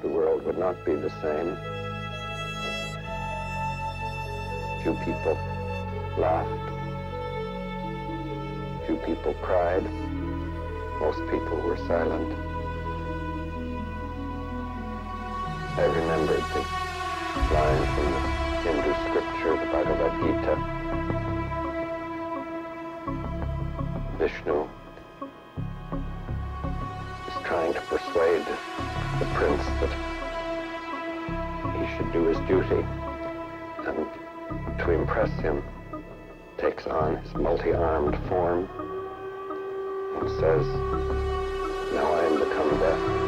the world would not be the same. Few people laughed. Few people cried. Most people were silent. I remembered the line from the Hindu scripture, the Bhagavad Gita. Vishnu is trying to persuade the prince that he should do his duty, and to impress him takes on his multi-armed form and says, "Now I am become death.